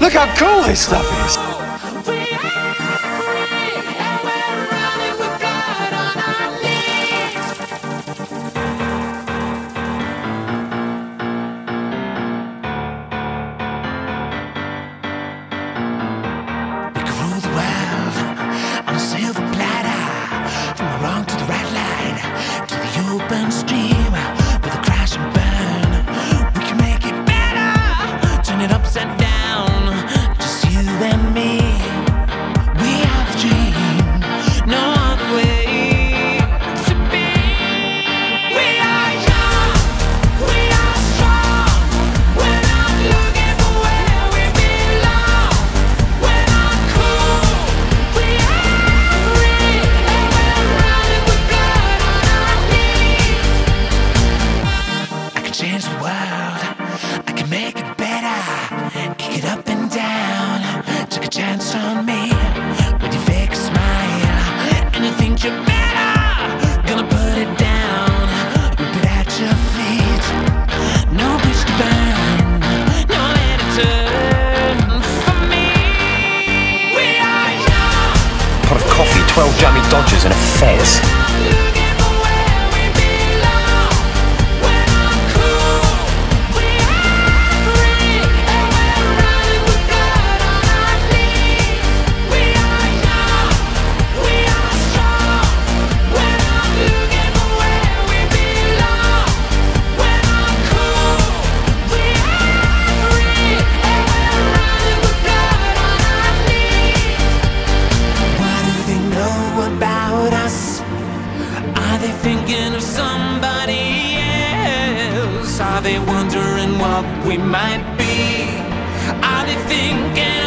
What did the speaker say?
Look how cool this stuff is. Open stream with a crash and burn. We can make it better, turn it upside down. Just you and me. We have a dream, no other way to be. We are young, we are strong. We're not looking for where we belong. We're not cool, we are free, and we're running with blood on our knees. I can change the world, I can make it better, kick it up and down. Take a chance on me with your fake smile, and you think you're better. Gonna put it down, rip it at your feet. No bridge to burn, no way to turn for me. We are young, Pot of coffee, 12 jammy Dodgers and a fez. looking for where we belong. We're not cool, we are free, and we're running with blood on our knees. We are young, we are strong. We're not looking for where we belong. We're not cool, we are free, and we're running with blood on our knees. What do they know about us? Are they thinking of somebody else? Are they wondering what we might be? Are they thinking